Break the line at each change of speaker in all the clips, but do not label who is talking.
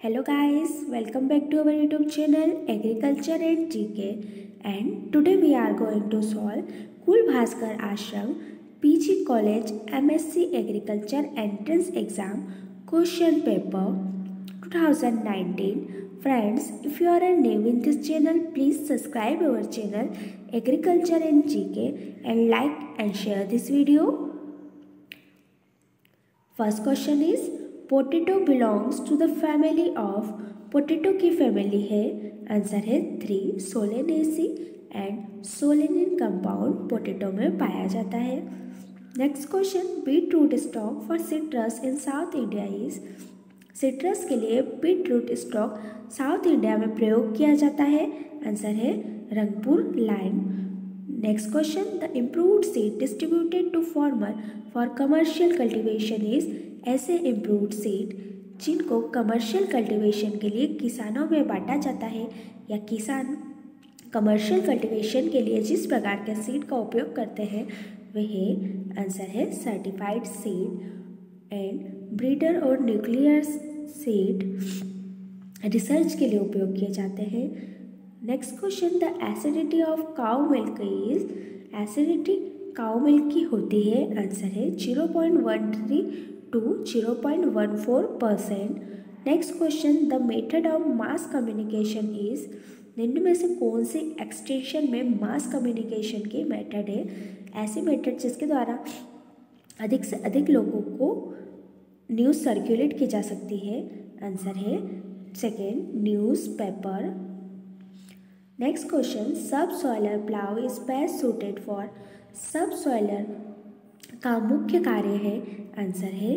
Hello guys, welcome back to our YouTube channel Agriculture and GK, and today we are going to solve Kul Bhaskar Ashram PG College MSc Agriculture Entrance Exam Question Paper 2019. Friends, if you are new in this channel, please subscribe our channel Agriculture and GK and like and share this video. First question is potato belongs to the family of potato की family है। Answer है 3 solanaceae and solanine compound potato में पाया जाता है। Next question beet rootstock for citrus in South India is. Citrus के लिए beet rootstock South India में प्रयोग किया जाता है। आंसर है Rangpur lime. Next question the improved seed distributed to farmer for commercial cultivation is. ऐसे improved seed जिनको कमर्शियल कल्टीवेशन के लिए किसानों में बांटा जाता है या किसान कमर्शियल कल्टीवेशन के लिए जिस प्रकार के सीड का उपयोग करते हैं वह आंसर है सर्टिफाइड सीड। एंड ब्रीडर और न्यूक्लियर सीड रिसर्च के लिए उपयोग किए जाते हैं। Next question the acidity of cow milk is. Acidity cow milk की होती है। आंसर है 0.13 to 0.14%। Next question the method of mass communication is. निम्न में से कौन सी एक्सटेंशन में मास कम्युनिकेशन की मेथड है। ऐसी मेथड जिसके द्वारा अधिक से अधिक लोगों को न्यूज़ सर्कुलेट की जा सकती है। आंसर है second newspaper. Next question subsoiler plough is best suited for. Subsoiler का मुख्य कार्य है। आंसर है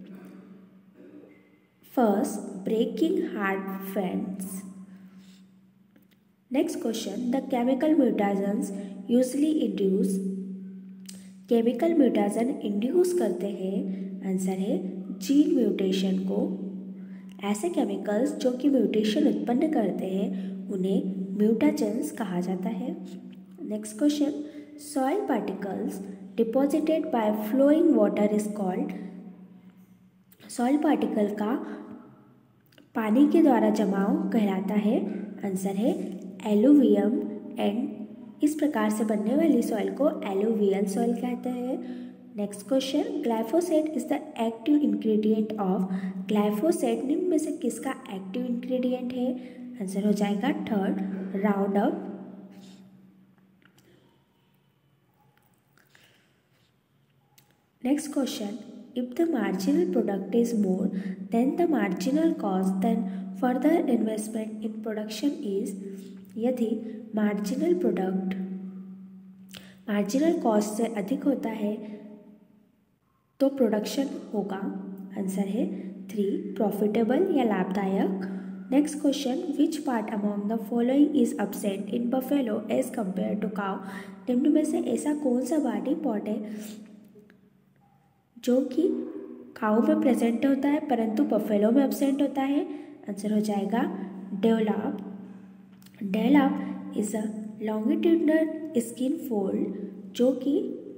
first breaking hard pans. Next question the chemical mutations usually induce. Chemical mutation induce करते हैं। आंसर है gene mutation को। ऐसे केमिकल्स जो कि म्यूटेशन उत्पन्न करते हैं उन्हें म्यूटेशंस कहा जाता है। Next question soil particles deposited by flowing water is called. Soil particle का पानी के द्वारा जमाव कहलाता है। आंसर है एलुवियम। एंड इस प्रकार से बनने वाली सॉइल को एलुवियल सॉइल कहते हैं। Next question glyphosate is the active ingredient of. Glyphosate निम्न में से किसका एक्टिव इंग्रेडिएंट है। आंसर हो जाएगा third Roundup. Next question if the marginal product is more than the marginal cost then further investment in production is। यदि marginal product marginal cost से अधिक होता है तो प्रोडक्शन होगा। आंसर है 3 प्रॉफिटेबल या लाभदायक। Next question which part among the following is absent in buffalo as compared to cow। निम्न में से ऐसा कौन सा बॉडी पार्ट है जो कि काऊ में प्रेजेंट होता है परंतु बफेलो में एब्सेंट होता है। आंसर हो जाएगा dewlap. Dewlap is a longitudinal skin fold जो कि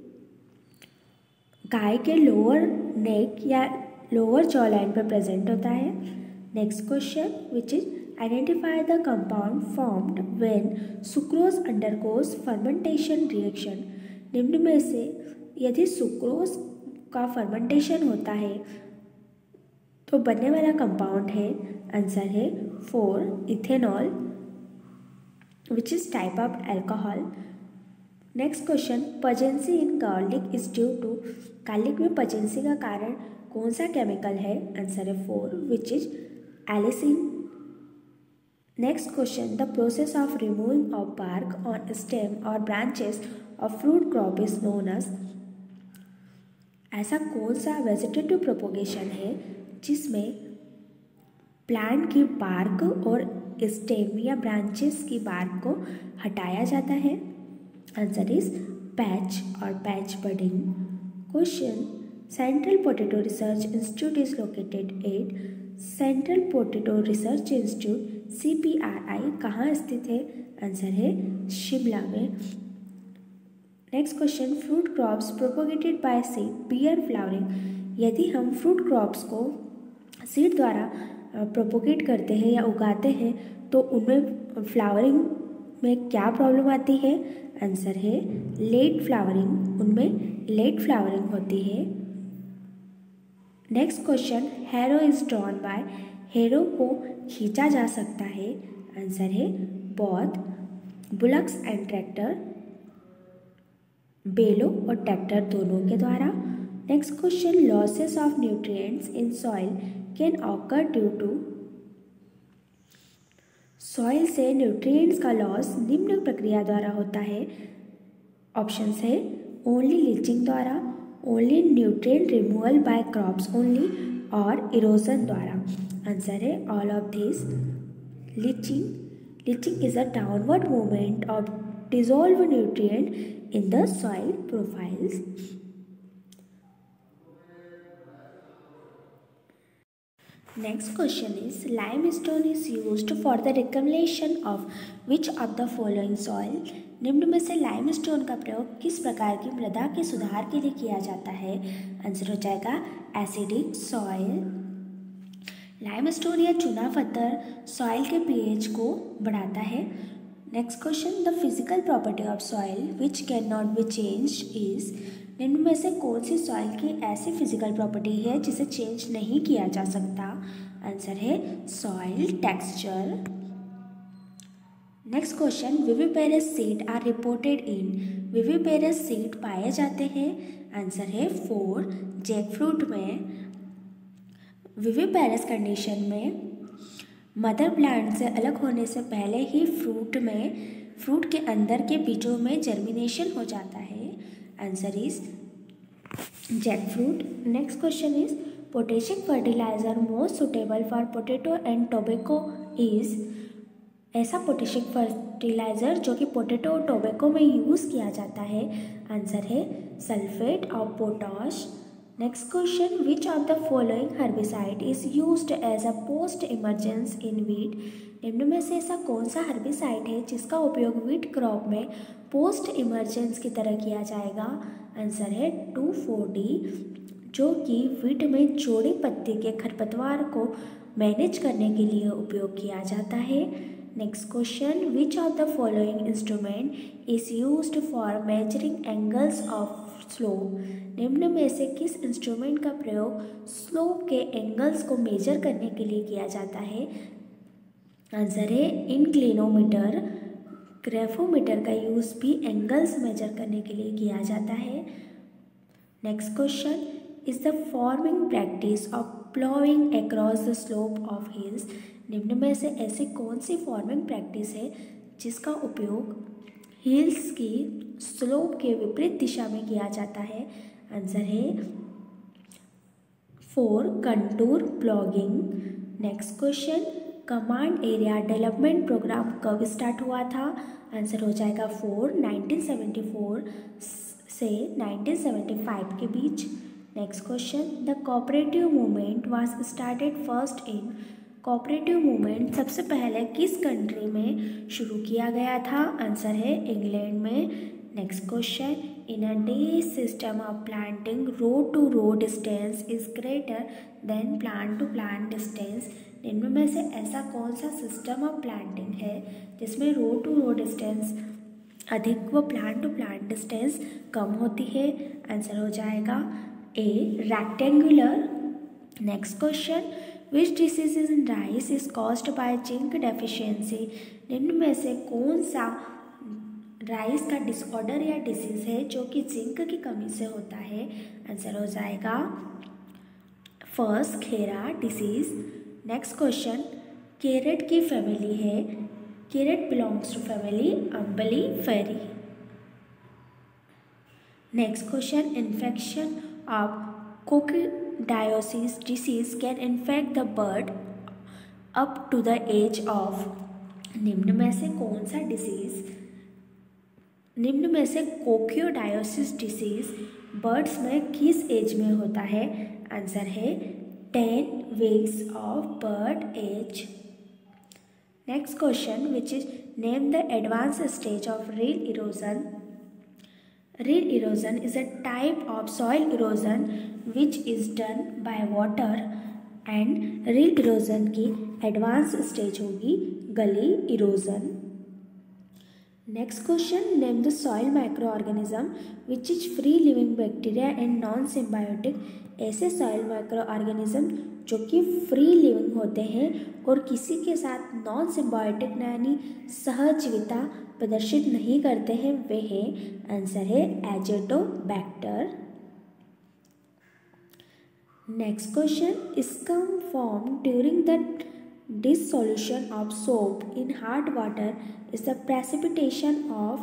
गाय के लोअर नेक या लोअर जॉ लाइन पर प्रेजेंट होता है। Next question which is identify the compound formed when sucrose undergoes fermentation reaction. निम्न में से यदि सुक्रोज का फर्मेंटेशन होता है तो बनने वाला कंपाउंड है। आंसर है 4 ethanol which is type of alcohol. Next question pungency in garlic is due to. Garlic में पजेंसी का कारण कौन सा केमिकल है। आंसर है 4 which is allicin. Next question the process of removing of bark on stem और branches of fruit crop is known as. ऐसा कौन सा वेजिटेटिव प्रोपोगेशन है जिसमें प्लांट की बार्क और स्टेम या ब्रांचेस की बार्क को हटाया जाता है। आंसर इज पैच और patch budding. Question central potato research institute is located at. Central potato research institute CPRI कहाँ स्थित है। आंसर है शिमला में। Next question fruit crops propagated by seed bear flowering. यदि हम फ्रूट क्रॉप्स को सीड द्वारा प्रोपोगेट करते हैं या उगाते हैं तो उनमें फ्लावरिंग में क्या प्रॉब्लम आती है? आंसर है लेट फ्लावरिंग, उनमें लेट फ्लावरिंग होती है। Next question, harrow is drawn by, harrow को खींचा जा सकता है। आंसर है बोथ बुलक्स एंड ट्रैक्टर, बैलों और ट्रैक्टर दोनों के द्वारा। Next question, losses of nutrients in soil can occur due to, soil से न्यूट्रिएंट्स का लॉस निम्न प्रक्रिया द्वारा होता है। ऑप्शंस है ओनली लीचिंग द्वारा, only nutrient removal by crops only और इरोजन द्वारा। आंसर है all of this. Leaching is a downward movement of dissolve nutrient in the soil profiles. Next question is, limestone is used for the reclamation of which of the following soil? निम्न में से limestone का प्रयोग किस प्रकार की मृदा के सुधार के लिए किया जाता है? आंसर हो जाएगा एसिडिक सॉइल। लाइमस्टोन या चूना पत्थर सॉइल के पीएच को बढ़ाता है। Next question, the physical property of soil which can not be changed is, निम्न में से कौन सी सॉइल की ऐसी फिजिकल प्रॉपर्टी है जिसे चेंज नहीं किया जा सकता? आंसर है soil texture. Next question, viviparous seed are reported in, viviparous seed पाए जाते हैं। आंसर है 4 जैकफ्रूट में। विविपेरस कंडीशन में मदर प्लांट से अलग होने से पहले ही फ्रूट के अंदर के बीजों में जर्मिनेशन हो जाता है। Answer is jackfruit. Next question is, potassium fertiliser most suitable for potato and tobacco is, ऐसा पोटेशियम फर्टिलाइजर जो कि पोटैटो और टोबैको में यूज़ किया जाता है। आंसर है sulphate of potash. Next question, which of the following herbicide is used as a post emergence in wheat, निम्न में से ऐसा कौन सा हर्बिसाइड है जिसका उपयोग वीट क्रॉप में पोस्ट इमरजेंस की तरह किया जाएगा? आंसर है 2,4-D, जो कि वीट में जोड़ी पत्ती के खरपतवार को मैनेज करने के लिए उपयोग किया जाता है। Next question, which of the following instrument is used for measuring angles of slope, निम्न में से किस इंस्ट्रूमेंट का प्रयोग स्लोप के एंगल्स को मेजर करने के लिए किया जाता है? आंसर है इंक्लिनोमीटर। ग्रेफोमीटर का यूज़ भी एंगल्स मेजर करने के लिए किया जाता है। Next question, is the farming practice of ploughing across the slope of hills, निम्न में से ऐसी कौन सी फॉर्मिंग प्रैक्टिस है जिसका उपयोग हिल्स की स्लोप के विपरीत दिशा में किया जाता है? आंसर है 4 contour ploughing. Next question, command area development programme कब स्टार्ट हुआ था? आंसर हो जाएगा 4 1974 से 1975 के बीच। Next question, the cooperative movement was started first in, cooperative movement सबसे पहले किस कंट्री में शुरू किया गया था? आंसर है इंग्लैंड में। Next question, in a day system of planting row to row distance is greater than plant to plant distance, इनमें में से ऐसा कौन सा सिस्टम ऑफ प्लांटिंग है जिसमें रो टू रो डिस्टेंस अधिक व प्लांट टू प्लांट डिस्टेंस कम होती है? आंसर हो जाएगा A rectangular. Next question, which disease in rice is caused by zinc deficiency, निम्न में से कौन सा राइस का डिसऑर्डर या डिसीज है जो कि जिंक की कमी से होता है? आंसर हो जाएगा first khaira disease. Next question, carrot की फैमिली है, carrot belongs to family umbelliferae. Next question, infection of coccidiosis disease can infect the bird up to the age of, निम्न में से कौन सा डिसीज, निम्न में से कोक्सीडायोसिस डिसीज बर्ड्स में किस एज में होता है? आंसर है 10 weeks of bird age. Next question, which is name the advance stage of rill erosion. Rill erosion is a type of soil erosion which is done by water and rill erosion की advance stage होगी gully erosion. Next question, name the soil micro organism which is free living bacteria and non symbiotic. ऐसे soil micro organism जो कि free living होते हैं और किसी के साथ नॉन सिम्बायोटिक यानी सहजीविता प्रदर्शित नहीं करते हैं, वे हैं, आंसर है azotobacter. Next question, scum form during the dissolution of soap in hot water is the precipitation of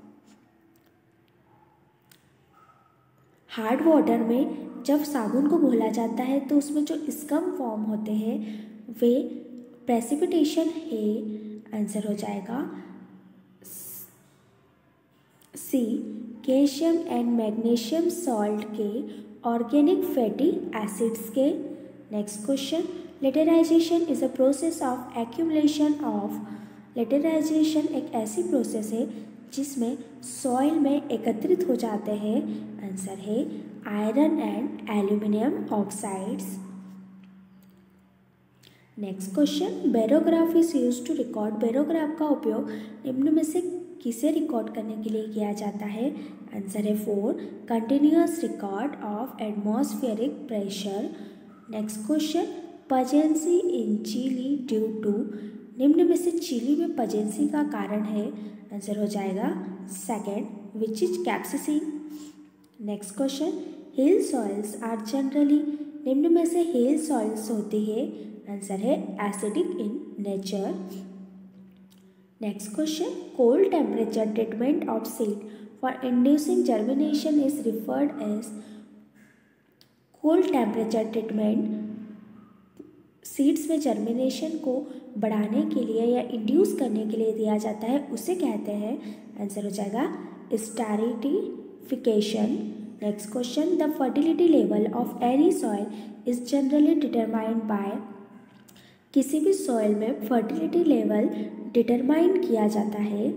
hard water में जब साबुन को घोला जाता है तो उसमें जो स्कम फॉर्म होते हैं वे प्रेसिपिटेशन है, आंसर हो जाएगा C, calcium and magnesium salt के ऑर्गेनिक फैटी एसिड्स के। Next question, laterization is a process of accumulation of. Laterization एक ऐसी प्रोसेस है जिसमें सॉइल में एकत्रित हो जाते हैं, आंसर है iron and aluminium oxides. Next question, barograph is used to record. Barograph का उपयोग निम्न में से किसे रिकॉर्ड करने के लिए किया जाता है, आंसर है 4, continuous record of atmospheric pressure. Next question, pungency in chilli due to. निम्न में से चिली में पजेंसी का कारण है, आंसर हो जाएगा second, which is capsaicin. Next question, hill soils are generally. निम्न में से हिल सॉइल्स होती है, आंसर है acidic in nature. Next question, cold temperature treatment of seed for inducing germination is referred as. Cold temperature treatment seeds में germination को बढ़ाने के लिए या इंड्यूस करने के लिए दिया जाता है, उसे कहते हैं, आंसर हो जाएगा stratification. Next question, the fertility level of any soil is generally determined by. किसी भी सॉइल में फर्टिलिटी लेवल डिटरमाइन किया जाता है,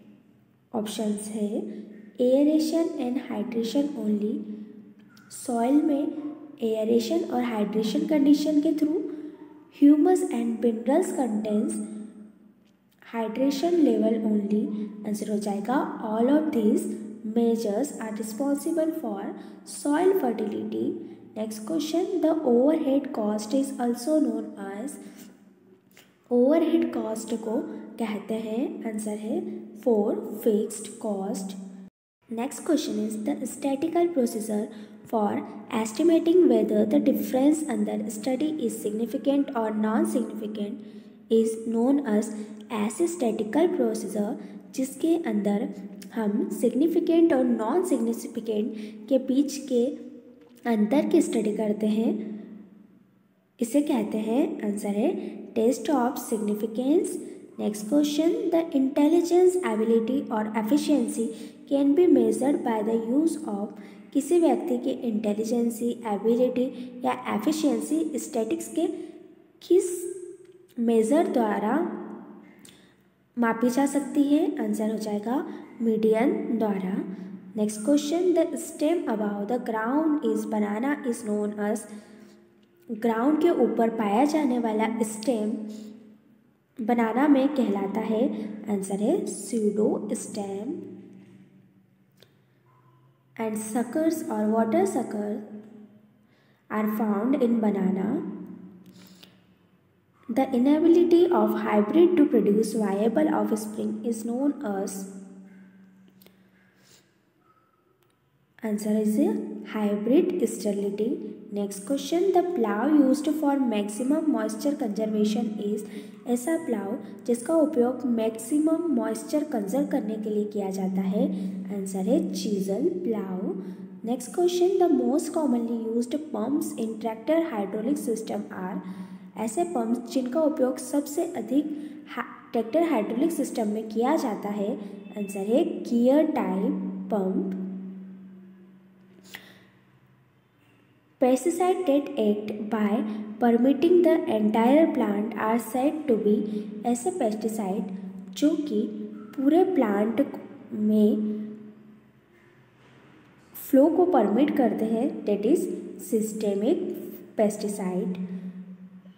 ऑप्शंस है aeration and hydration only. Soil में एयरेशन और हाइड्रेशन कंडीशन के through, humus and minerals contents hydration level only, answer हो जाएगा all of this measures are responsible for soil fertility. Next question, the overhead cost is also known as. Overhead cost को कहते हैं, answer है 4, fixed cost. Next question is the statistical procedure for estimating whether the difference under study is significant or non-significant is known as statistical procedure, जिसके अंदर हम significant और non-significant के बीच के अंतर की स्टडी करते हैं, इसे कहते हैं, आंसर है test of significance. Next question, the intelligence ability और efficiency can be measured by the use of. किसी व्यक्ति की इंटेलिजेंसी, एबिलिटी या एफिशिएंसी स्टैटिक्स के किस मेज़र द्वारा मापी जा सकती है, आंसर हो जाएगा मीडियन द्वारा। Next question, the stem above the ground is banana is known as. Ground के ऊपर पाया जाने वाला स्टेम बनाना में कहलाता है, आंसर है pseudo stem. And suckers or water suckers are found in banana. The inability of hybrid to produce viable offspring is known as, answer is hybrid sterility. Next question, the plow used for maximum moisture conservation is। ऐसा plough जिसका उपयोग maximum moisture conserve करने के लिए किया जाता है, answer है chisel plough. Next question, the most commonly used pumps in tractor hydraulic system are. ऐसे पंप्स जिनका उपयोग सबसे अधिक ट्रैक्टर हाइड्रोलिक सिस्टम में किया जाता है, आंसर है gear type pump. Pesticide that act by permitting the entire plant are said to be। ऐसे पेस्टिसाइड जो कि पूरे प्लांट में फ्लो को परमिट करते हैं, that is systemic pesticide.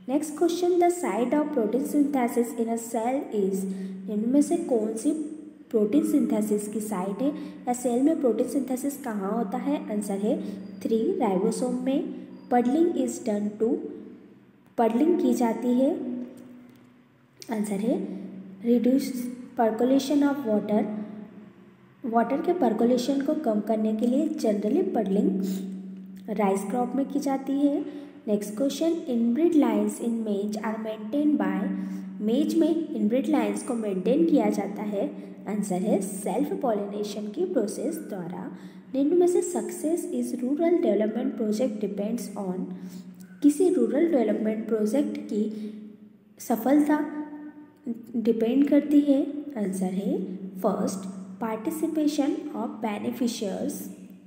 Next question, the site of protein synthesis in a cell is, इनमें से कौन सी प्रोटीन सिंथेसिस की साइट है या सेल में प्रोटीन सिंथेसिस कहाँ होता है? आंसर है 3 राइबोसोम में। Puddling is done to, puddling की जाती है, आंसर है reduce percolation of water, water के पर्कोलेशन को कम करने के लिए जनरली पडलिंग राइस क्रॉप में की जाती है। Next question, inbreed lines in maize are maintain by, मेज में इनब्रीड लाइन्स को मेंटेन किया जाता है, आंसर है सेल्फ पॉलिनेशन की प्रोसेस द्वारा। निम्न में से success is rural development project depends on, किसी रूरल डेवलपमेंट प्रोजेक्ट की सफलता डिपेंड करती है, आंसर है first participation of beneficiaries.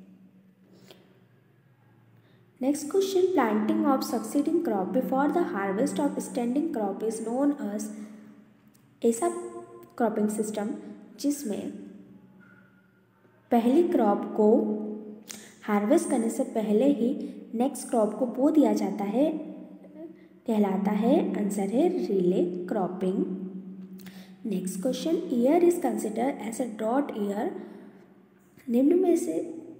Next question, planting of succeeding crop before the harvest of standing crop is known as, ऐसा cropping system जिसमें पहली crop को हार्वेस्ट करने से पहले ही नेक्स्ट क्रॉप को बो दिया जाता है, कहलाता है, आंसर है relay cropping. Next question, year is consider as a drought year, निम्न में से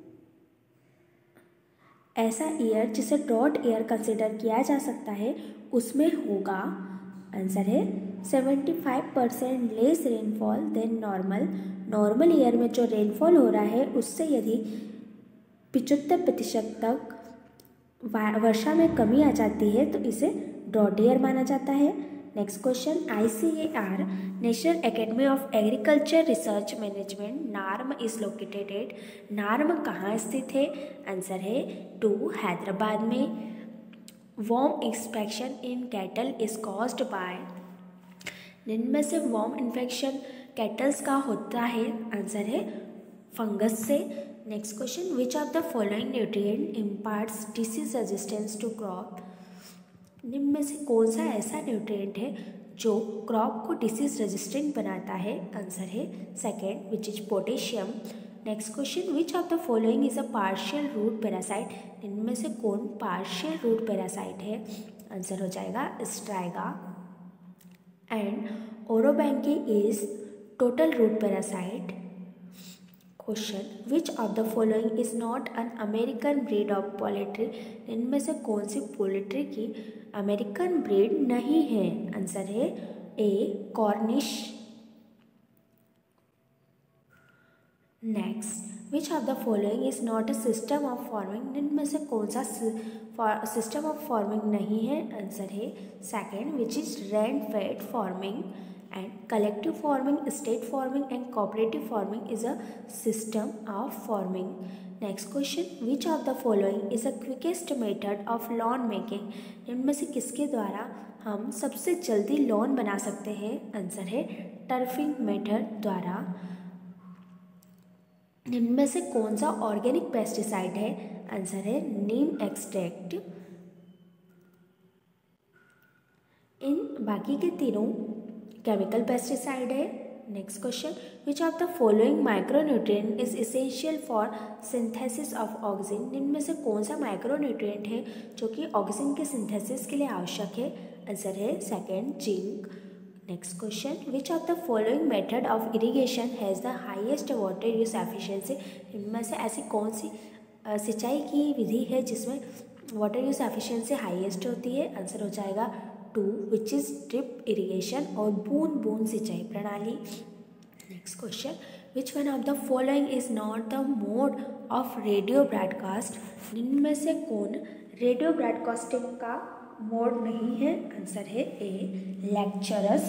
ऐसा ईयर जिसे ड्रॉट ईयर कंसिडर किया जा सकता है उसमें होगा, आंसर है 75% less rainfall than normal, normal year में जो रेनफॉल हो रहा है उससे यदि 75% तक वर्षा में कमी आ जाती है तो इसे ड्रॉट ईयर माना जाता है। Next question, ICAR national academy of agriculture research management NAARM is located at, NAARM कहाँ स्थित है, आंसर है 2 हैदराबाद में। Worm infection in cattle is caused by, जिनमें से वॉर्म इन्फेक्शन कैटल्स का होता है, आंसर है फंगस से। Next question, which of the following nutrient imparts disease resistance to crop, निम्न में से कौन सा ऐसा न्यूट्रिएंट है जो क्रॉप को डिसीज रेजिस्टेंट बनाता है, आंसर है second which is potassium. Next question, which of the following is a partial root parasite, इनमें से कौन पार्शियल रूट पैरासाइट है, आंसर हो जाएगा striga. And orobanche is total root parasite. Question, which of the following is not an American breed of poultry, इनमें से कौन सी पोल्ट्री की अमेरिकन ब्रीड नहीं है, आंसर है A Cornish. Next, which of the following is not a system of farming, इनमें से कौन सा सिस्टम ऑफ फार्मिंग नहीं है, आंसर है second which is rent fed farming. And collective farming, state farming and cooperative farming is a system of farming. Next question, which of the following is a quickest method of lawn making, इनमें से किसके द्वारा हम सबसे जल्दी lawn बना सकते हैं, आंसर है टर्फिंग मेथड द्वारा। इनमें से कौन सा ऑर्गेनिक पेस्टिसाइड है, आंसर है नीम एक्सट्रैक्ट। इन बाकी के तीनों केमिकल पेस्टिसाइड है। Next question, which of the following micronutrient is essential for synthesis of oxygen, इनमें से कौन सा माइक्रोन्यूट्रिएंट है जो कि ऑक्सीजन के सिंथेसिस के लिए आवश्यक है, आंसर है second zinc. Next question, which of the following method of irrigation has the highest water use efficiency, इनमें से ऐसी कौन सी सिंचाई की विधि है जिसमें वाटर यूज एफिशिएंसी हाईएस्ट होती है, आंसर हो जाएगा 2 विच इज ड्रिप इरिगेशन और बूंद बूंद सिंचाई प्रणाली। Next question, which one of the following is not the mode of radio broadcast, इनमें से कौन रेडियो ब्रॉडकास्टिंग का मोड नहीं है, आंसर है A lectures.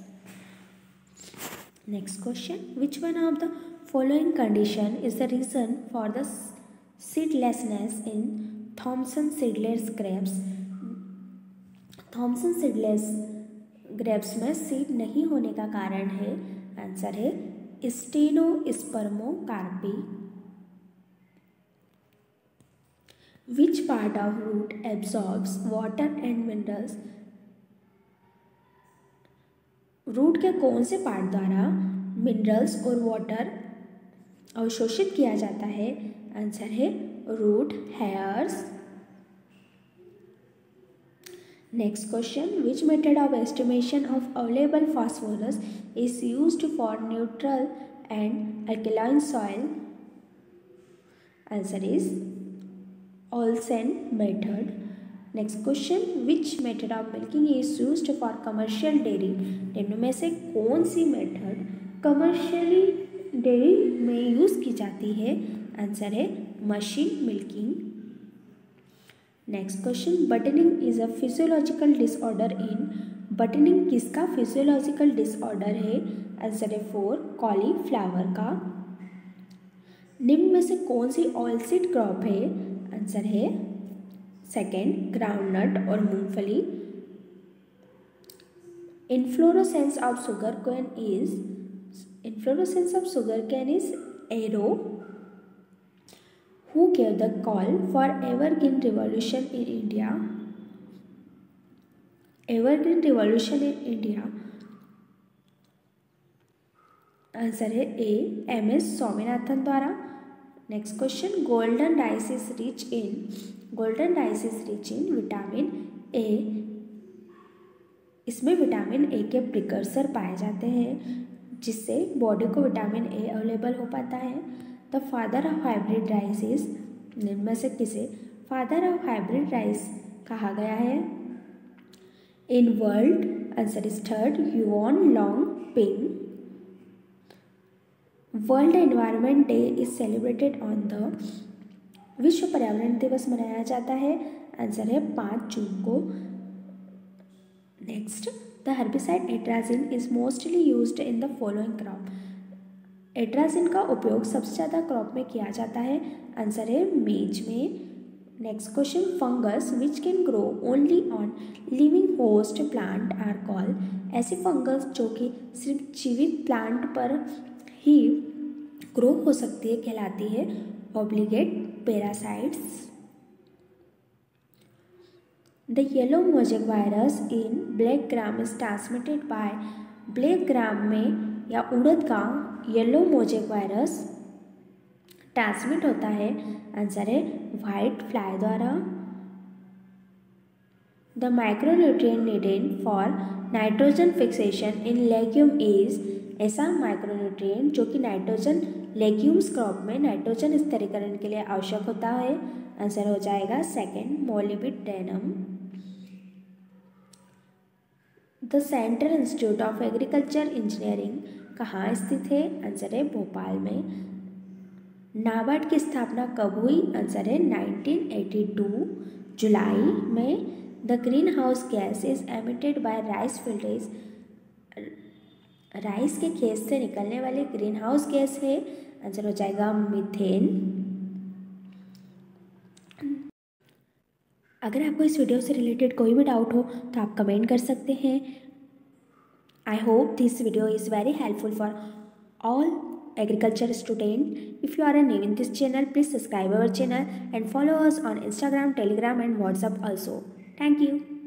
Next question, which one of the following condition is the reason for the seedlessness in Thompson seedless grapes, Thompson seedless grapes में seed नहीं होने का कारण है, आंसर है stenospermocarpy. Which part of root absorbs water and minerals, root के कौन से पार्ट द्वारा मिनरल्स और वाटर अवशोषित किया जाता है, आंसर है root hairs. Next question, which method of estimation of available phosphorus is used for neutral and alkaline soil? Answer is Olsen method. Next question, which method of milking is used for commercial dairy? निम्न में से कौन सी method commercially dairy में use की जाती है? Answer है machine milking. Next question, buttoning is a physiological disorder in. Buttoning किसका फिजियोलॉजिकल डिसऑर्डर है? आंसर है 4 कॉलीफ्लावर का. निम्न में से कौन सी ऑयलसीड क्रॉप है? आंसर है सेकेंड ग्राउंडनट और मूंगफली. Inflorescence of sugarcane is arrow. Who gave the call for Evergreen Revolution in India? Evergreen Revolution in India. Answer है ए MS स्वामीनाथन द्वारा. Next question, golden rice is rich in vitamin A. इसमें vitamin ए के precursor पाए जाते हैं जिससे body को vitamin A available हो पाता है. The father of hybrid rice is. निम्न में से किसे फादर ऑफ हाइब्रिड राइस कहा गया है? In world. Answer is third Yuan Long Ping. World environment day is celebrated on the. विश्व पर्यावरण दिवस मनाया जाता है. आंसर है 5 जून को. Next, the herbicide atrazine is mostly used in the following crop. Atrazine का उपयोग सबसे ज़्यादा क्रॉप में किया जाता है. आंसर है मेज में. Next question, fungus which can grow only on living host plant are called. ऐसी फंगस जो कि सिर्फ जीवित प्लांट पर ही ग्रो हो सकती है कहलाती है obligate parasites. The yellow mosaic virus in black gram is transmitted by. Black gram में या उड़द का येलो मोजेक वायरस ट्रांसमिट होता है. आंसर है वाइट फ्लाई द्वारा. The micronutrient needed for nitrogen fixation in legume is. ऐसा माइक्रोन्यूट्रिएंट जो कि नाइट्रोजन लेग्यूम्स क्रॉप में नाइट्रोजन स्थिरीकरण के लिए आवश्यक होता है. आंसर हो जाएगा second molybdenum. The central institute of agriculture engineering कहाँ स्थित है? आंसर है भोपाल में. नाबार्ड की स्थापना कब हुई? आंसर है 1982 जुलाई में. The green house gas is emitted by rice fields. Rice के खेत से निकलने वाली ग्रीन हाउस गैस है. आंसर हो जाएगा मीथेन. अगर आपको इस वीडियो से रिलेटेड कोई भी डाउट हो तो आप कमेंट कर सकते हैं. I hope this video is very helpful for all agriculture student. If you are new in this channel, please subscribe our channel and follow us on Instagram, Telegram and WhatsApp also. Thank you.